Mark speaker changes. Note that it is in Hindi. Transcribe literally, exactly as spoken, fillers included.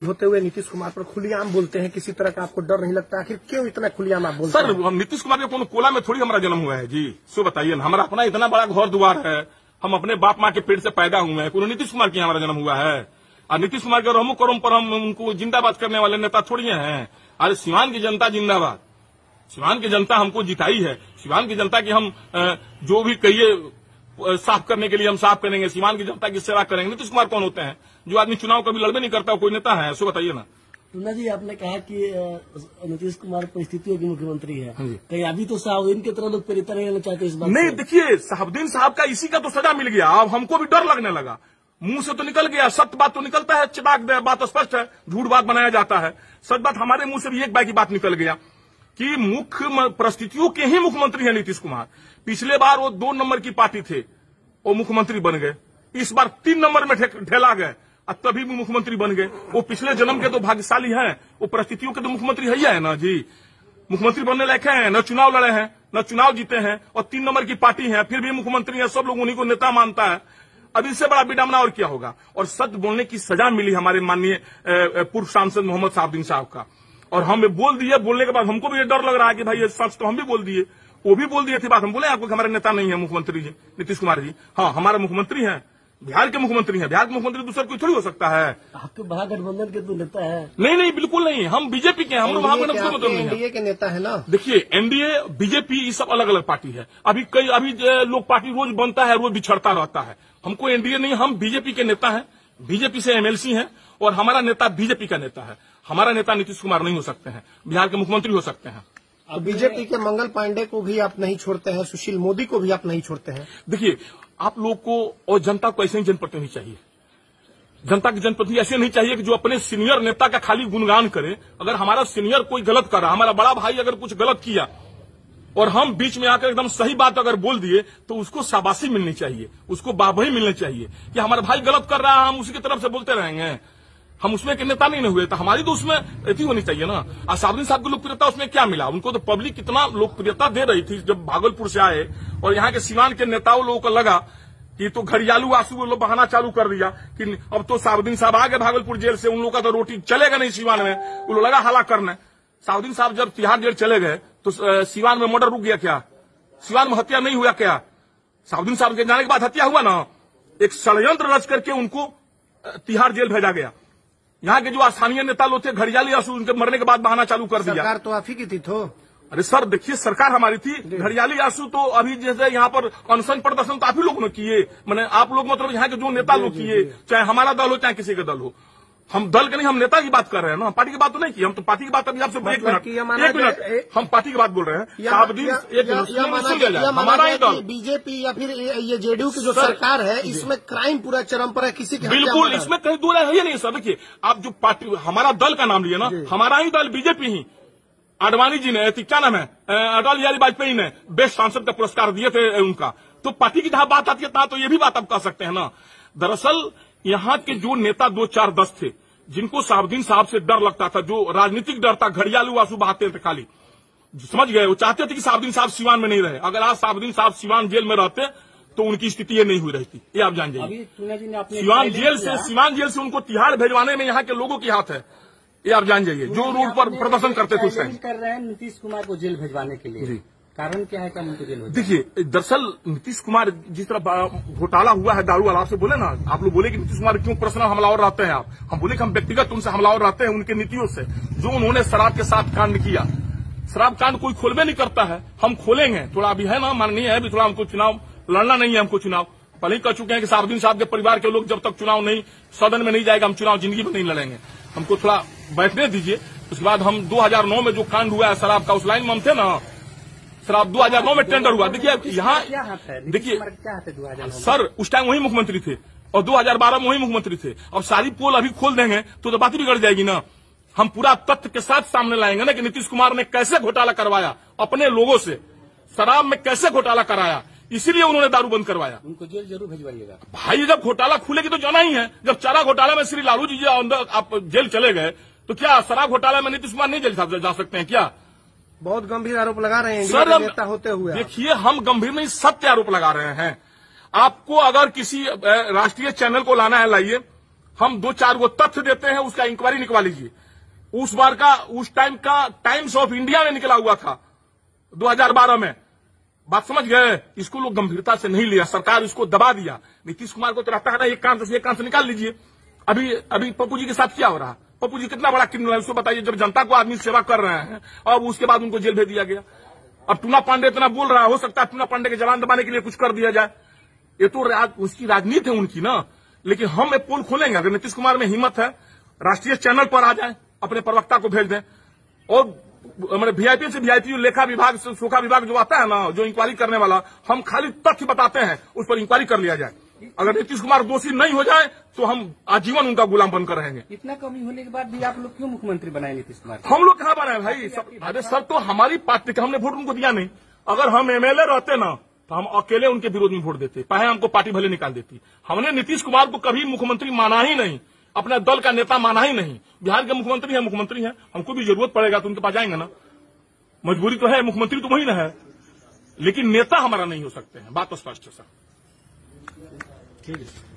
Speaker 1: होते हुए नीतीश कुमार पर खुलेआम बोलते हैं, किसी तरह का आपको डर नहीं लगता? आखिर क्यों इतना खुलेआम आप बोलते हैं?
Speaker 2: सर, नीतीश कुमार के कोनो कोला में थोड़ी हमारा जन्म हुआ है जी। सो बताइए ना, हमारा अपना इतना बड़ा घर द्वार है, हम अपने बाप माँ के पेट से पैदा हुए हैं, कोनो नीतीश कुमार के हमारा जन्म हुआ है? और नीतीश कुमार के रहमो करम पर हम उनको जिंदाबाद करने वाले नेता थोड़ी हैं। अरे सिवान की जनता जिंदाबाद, सिवान की जनता हमको जिताई है, सिवान की जनता की हम जो भी कहिए साफ करने के लिए हम साफ करेंगे, सिवान की जनता की सेवा करेंगे। नीतीश कुमार कौन होते हैं? जो आदमी चुनाव कभी लड़बे नहीं करता, कोई नेता है? सो बताइए ना।
Speaker 3: टुन्ना जी, आपने कहा कि नीतीश कुमार परिस्थितियों के मुख्यमंत्री है, कहीं अभी तो साहबुद्दीन की तरह लोग प्रेरित रहना चाहते इस बात
Speaker 2: नहीं। देखिए, साहबुद्दीन साहब का इसी का तो सजा मिल गया, अब हमको भी डर लगने लगा। मुंह से तो निकल गया, सत्य बात तो निकलता है, चिताक दे, बात स्पष्ट है, झूठ बात बनाया जाता है। सच बात हमारे मुंह से भी एक बार की बात निकल गया कि मुख्य परिस्थितियों के ही मुख्यमंत्री है नीतीश कुमार। पिछले बार वो दो नंबर की पार्टी थे, वो मुख्यमंत्री बन गए। इस बार तीन नंबर में ढेला गए और तभी भी मुख्यमंत्री बन गए। वो पिछले जन्म के तो भाग्यशाली हैं, वो परिस्थितियों के तो मुख्यमंत्री है ही है ना जी। मुख्यमंत्री बनने लायक हैं, न चुनाव लड़े हैं, न चुनाव जीते हैं, और तीन नंबर की पार्टी है, फिर भी मुख्यमंत्री है। सब लोग उन्हीं को नेता मानता है। अब इससे बड़ा विडंबना और क्या होगा? और सच बोलने की सजा मिली हमारे माननीय पूर्व सांसद मोहम्मद साहबुद्दीन साहब का, और हमें बोल दिए। बोलने के बाद हमको भी ये डर लग रहा है कि भाई ये सच तो हम भी बोल दिए, वो भी बोल दिए थे बात। हम बोले आपको हमारे नेता नहीं है मुख्यमंत्री जी नीतीश कुमार जी। हाँ, हमारे मुख्यमंत्री हैं, बिहार के मुख्यमंत्री हैं। बिहार के मुख्यमंत्री दूसरा कोई थोड़ी हो सकता है।
Speaker 3: आपके महागठबंधन के तो नेता है?
Speaker 2: नहीं नहीं, बिल्कुल नहीं, हम बीजेपी के हैं। हम लोग महागठबंधन नहीं है,
Speaker 1: एनडीए के नेता है ना।
Speaker 2: देखिए, एनडीए, बीजेपी, ये सब अलग अलग पार्टी है। अभी कई अभी लोग पार्टी रोज बनता है, रोज बिछड़ता रहता है। हमको एनडीए नहीं, हम बीजेपी के नेता हैं, बीजेपी से एमएलसी हैं, और हमारा नेता बीजेपी का नेता है। हमारा नेता नीतीश कुमार नहीं हो सकते हैं, बिहार के मुख्यमंत्री हो सकते हैं।
Speaker 1: अब बीजेपी के मंगल पांडे को भी आप नहीं छोड़ते हैं, सुशील मोदी को भी आप नहीं छोड़ते हैं।
Speaker 2: देखिए, आप लोग को और जनता को ऐसे ही जनप्रतिनिधि चाहिए। जनता की जनप्रतिनिधि ऐसे नहीं चाहिए कि जो अपने सीनियर नेता का खाली गुणगान करे। अगर हमारा सीनियर कोई गलत कर रहा, हमारा बड़ा भाई अगर कुछ गलत किया और हम बीच में आकर एकदम सही बात अगर बोल दिए, तो उसको शाबाशी मिलनी चाहिए, उसको बाबही मिलनी चाहिए कि हमारा भाई गलत कर रहा है, हम उसी की तरफ से बोलते रहेंगे। हम उसमें के नेता नहीं हुए, तो हमारी तो उसमें ऐसी होनी चाहिए ना। और साहबुद्दीन साहब को लोकप्रियता उसमें क्या मिला? उनको तो पब्लिक कितना लोकप्रियता दे रही थी जब भागलपुर से आए, और यहाँ के सिवान के नेताओं लोगों को लगा कि तो घड़ियालू आंसू लोग बहाना चालू कर दिया कि अब तो साहबुद्दीन साहब आ गए भागलपुर जेल से, उन लोगों का तो रोटी चलेगा नहीं सिवान में। वो लोग लगा हला करने। साहबुद्दीन साहब जब तिहाड़ जेल चले गए तो सिवान में मर्डर रुक गया क्या? सिवान में हत्या नहीं हुआ क्या? साहबुद्दीन साहब के जाने के बाद हत्या हुआ ना। एक षड्यंत्र रच करके उनको तिहाड़ जेल भेजा गया। यहाँ के जो स्थानीय नेता लोग थे, घड़ियाली आंसू उनके मरने के बाद बहाना चालू कर दिया।
Speaker 1: सरकार तो आप ही की थी। तो
Speaker 2: अरे सर, देखिए, सरकार हमारी थी। घड़ियाली आंसू तो अभी जैसे यहाँ पर अनशन प्रदर्शन तो आप ही लोग ने किए, मैंने आप लोग मतलब यहाँ के जो नेता लोग किए, चाहे हमारा दल हो चाहे किसी का दल हो। हम दल के नहीं, हम नेता की बात कर रहे हैं ना, पार्टी की बात तो नहीं की। हम तो पार्टी की बात अभी आपसे एक मिनट एक मिनट हम पार्टी की बात बोल रहे हैं। साहबुद्दीन हमारा ही दल,
Speaker 1: बीजेपी या फिर ये जेडीयू की जो सरकार है, इसमें क्राइम पूरा चरम पर है, किसी की
Speaker 2: बिल्कुल इसमें कहीं दूर है ही नहीं सर। देखिए, आप जो पार्टी हमारा दल का नाम लिए ना, हमारा ही दल बीजेपी ही। आडवाणी जी ने, क्या नाम है, अटल बिहारी वाजपेयी ने बेस्ट सांसद का पुरस्कार दिए थे उनका। तो पार्टी की जहां बात आती है तहां तो ये भी बात आप कह सकते हैं ना। दरअसल यहाँ के जो नेता दो चार दस थे, जिनको साहबुद्दीन साहब से डर लगता था, जो राजनीतिक डर था, घड़ियालू आंसू बहाते थे खाली, समझ गए, वो चाहते थे कि साहबुद्दीन साहब सिवान में नहीं रहे। अगर आज साहबुद्दीन साहब सिवान जेल में रहते तो उनकी स्थिति ये नहीं हुई रहती, ये आप जान जाइए। सिवान जेल से सिवान जेल से उनको तिहाड़ भेजवाने में यहाँ के लोगों की हाथ है, ये आप जान जाइए, जो रोड पर प्रदर्शन करते थे उस टाइम।
Speaker 3: कर रहे हैं नीतीश कुमार को जेल भेजवाने के लिए, कारण क्या है? क्या उनको जेल?
Speaker 2: देखिए, दरअसल नीतीश कुमार जिस तरह घोटाला हुआ है दारू वाला, आपसे बोले ना, आप लोग बोले कि नीतीश कुमार क्यों पर्सनल हमलावर रहते हैं आप, हम बोले कि हम व्यक्तिगत उनसे हमलावर रहते हैं उनके नीतियों से। जो उन्होंने शराब के साथ कांड किया, शराब कांड कोई खोलबे नहीं करता है, हम खोलेंगे। थोड़ा अभी है ना, माननीय है, अभी थोड़ा हमको चुनाव लड़ना नहीं है, हमको चुनाव पहले ही कह चुके हैं कि साहबुद्दीन साहब के परिवार के लोग जब तक चुनाव नहीं सदन में नहीं जाएगा, हम चुनाव जिंदगी में नहीं लड़ेंगे। हमको थोड़ा बैठने दीजिए। उसके बाद हम दो हजार नौ में जो कांड हुआ है शराब का, उस लाइन में हम थे ना। शराब दो हजार नौ में टेंडर हुआ। देखिए यहाँ, देखिए सर, उस टाइम वही मुख्यमंत्री थे और दो हजार बारह में वही मुख्यमंत्री थे। अब सारी पोल अभी खोल देंगे तो, तो बात बिगड़ जाएगी ना। हम पूरा तथ्य के साथ सामने लाएंगे ना कि नीतीश कुमार ने कैसे घोटाला करवाया अपने लोगों से, शराब में कैसे घोटाला कराया, इसीलिए उन्होंने दारू बंद करवाया।
Speaker 3: उनको जेल जरूर भेजवाइएगा
Speaker 2: भाई। जब घोटाला खुलेगी तो जाना ही है। जब चारा घोटाला में श्री लालू जी अंदर आप जेल चले गए, तो क्या शराब घोटाला में नीतीश कुमार नहीं जेल जा सकते हैं क्या?
Speaker 1: बहुत गंभीर आरोप लगा रहे हैं
Speaker 2: सर,
Speaker 1: नेता होते हुए।
Speaker 2: देखिए, हम गंभीर नहीं, सत्य आरोप लगा रहे हैं। आपको अगर किसी राष्ट्रीय चैनल को लाना है, लाइए। हम दो चार वो तथ्य देते हैं, उसका इंक्वायरी निकलवा लीजिए। उस बार का, उस टाइम का टाइम्स ऑफ इंडिया में निकला हुआ था दो हज़ार बारह में। बात समझ गए? इसको लोग गंभीरता से नहीं लिया, सरकार इसको दबा दिया। नीतीश कुमार को तो रहता है ना, एक कान से एक कान से निकाल लीजिए। अभी अभी पप्पू जी के साथ क्या हो रहा? पप्पू जी कितना बड़ा क्रिमिनल है, उसको बताइए। जब जनता को आदमी सेवा कर रहे हैं और उसके बाद उनको जेल भेज दिया गया। अब टूना पांडे इतना बोल रहा है, हो सकता है टूना पांडे के जवान दबाने के लिए कुछ कर दिया जाए। ये तो राज, उसकी राजनीति है उनकी ना। लेकिन हम एक पोल खोलेंगे, अगर नीतीश कुमार में हिम्मत है, राष्ट्रीय चैनल पर आ जाए, अपने प्रवक्ता को भेज दें। और हमारे वीआईपी से वीआईपी लेखा विभाग से सोखा विभाग जो आता है ना, जो इंक्वायरी करने वाला, हम खाली तथ्य बताते हैं, उस पर इंक्वायरी कर लिया जाए। अगर नीतीश कुमार दोषी नहीं हो जाए तो हम आजीवन उनका गुलाम बनकर रहेंगे।
Speaker 4: इतना कमी होने के बाद भी आप लोग क्यों मुख्यमंत्री बनाए नीतीश कुमार?
Speaker 2: हम लोग कहाँ बनाए भाई? सब, अरे सर, तो हमारी पार्टी का हमने वोट उनको दिया नहीं। अगर हम एमएलए रहते ना तो हम अकेले उनके विरोध में वोट देते, चाहे हमको पार्टी भले निकाल देती। हमने नीतीश कुमार को कभी मुख्यमंत्री माना ही नहीं, अपने दल का नेता माना ही नहीं। बिहार के मुख्यमंत्री है, मुख्यमंत्री है, हमको भी जरूरत पड़ेगा तो उनके पास जाएंगे ना। मजबूरी तो है, मुख्यमंत्री तो वही ना है, लेकिन नेता हमारा नहीं हो सकते हैं। बात तो स्पष्ट है सर।
Speaker 3: ठीक है।